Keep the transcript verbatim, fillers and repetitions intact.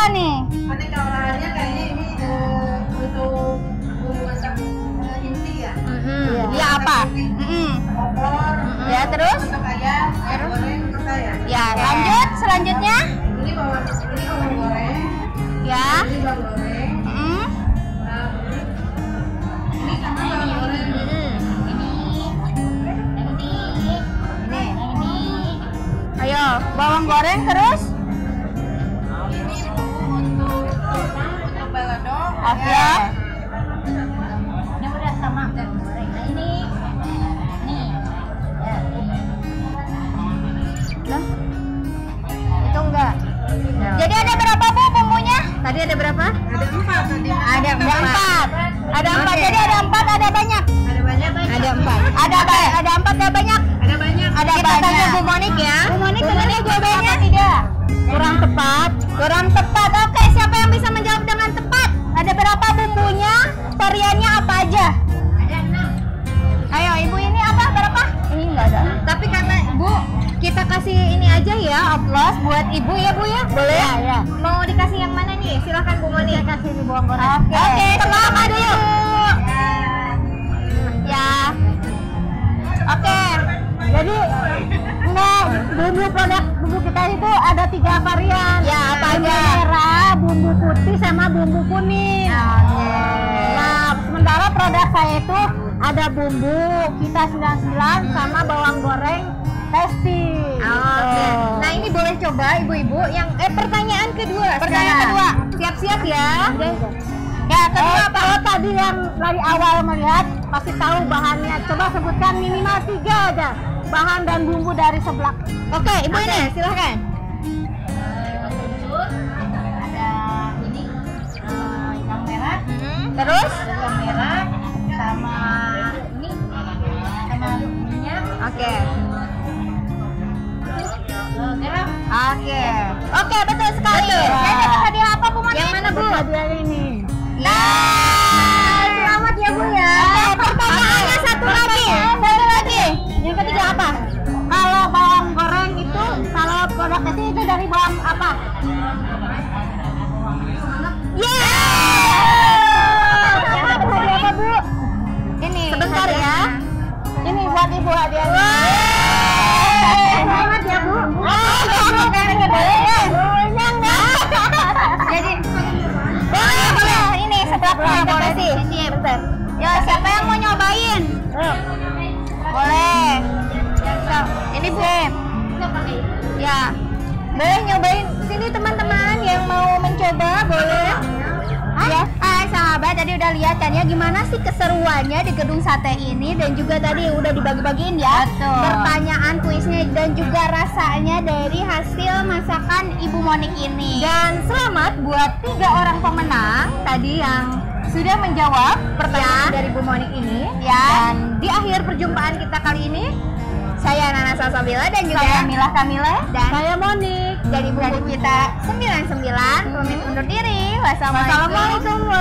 nih? Aneka olahannya kayaknya ini uh, untuk bumbu masak uh, inti ya. Mm-hmm. Dia apa? Mm-hmm. Opor, Mm-hmm. Ya terus? untuk ayam, ayam goreng untuk saya. Ya lanjut selanjutnya. Ini bawang, ini bawang goreng. Ya. Ini bawang goreng. Mm-hmm. Nah, ini sama bawang goreng. Mm-hmm. Ini. Ayo bawang goreng terus. Ini bumbu untuk untuk balado. Oke. Ya. Ini udah sama dan goreng. Nah ini, nih, ya ini. Lah. Itu enggak. Jadi ada berapa Bu bumbunya? Tadi ada berapa? Ada empat tadi. Ada empat. Ada empat. Jadi ada empat, ada banyak. Ada banyak. Ada empat. Ada ba- ada empat, ada banyak. Ada banyak. Ada Kita banyak. tanya Bu Monik ya. Bu Monik benar ya jawabannya? Tidak. Kurang tepat. Kurang tepat. Oke, siapa yang bisa menjawab dengan tepat? Ada berapa bumbunya? Variannya apa aja? Ada enam. Ayo, Ibu ini apa? Berapa? Ini enggak ada. Tapi karena Bu, kita kasih ini aja ya, aplaus buat Ibu ya Bu ya. Boleh? Ya, ya. Mau dikasih yang mana nih? Silahkan Bu Monik. Saya kasih di bawang goreng. Oke. Oke, semangat dulu. Ya. Oke. Jadi enggak bumbu produk bumbu kita itu ada tiga varian. Ya, apa aja? Bumbu merah, bumbu putih, sama bumbu kuning. Oke. Nah, sementara produk saya itu ada bumbu kita sembilan puluh sembilan sama bawang goreng Tasty. Oke. Nah ini boleh coba ibu-ibu yang eh pertanyaan kedua. Pertanyaan sekarang. kedua. Siap-siap ya. Ya, kedua apa? Kalau tadi yang dari awal melihat pasti tahu bahannya. Coba sebutkan minimal tiga aja bahan dan bumbu dari seblak. Oke, Ibu Oke. ini silahkan. Ada ini uh, ikan merah, Terus? ikan merah sama ini sama minyak, Oke. uh, garam. Oke. Oke, betul sekali. Betul. Saya dapat hadiah apa Bu Monik? Yang mana, Bu? Hadiah ini. Nah, Selamat ya Bu ya. Oke, pertanyaannya satu lagi. Satu lagi. Yang ketiga apa? Kalau bawang goreng itu, kalau produk itu itu dari bawang apa? Yeah! Dapat hadiah apa Bu? ini Sebentar hadiah. ya. Ini buat Ibu hadiahnya. Selamat ya Bu. Bumbunya enggak. Jadi Boleh, boleh. Ini seblaknya boleh sih. Sini, bentar. Ya, siapa yang mau nyobain? Boleh. So, ini Bu. Ya. Boleh nyobain. Sini teman-teman yang mau mencoba boleh. Ya. Hai sahabat, tadi udah lihat kan ya gimana sih keseruannya di gedung sate ini, dan juga tadi udah dibagi-bagiin ya. Betul. Pertanyaan kuisnya dan juga rasanya dari hasil masakan Ibu Monik ini. Dan selamat buat tiga orang pemenang tadi yang sudah menjawab pertanyaan Ya. dari Bu Monik ini. Ya. Dan di akhir perjumpaan kita kali ini, Saya Nana Salsabila dan juga saya Mila Kamila dan saya Monik dari bumbu kita sembilan puluh sembilan pamit undur diri. Wassalamualaikum Wassalamualaikum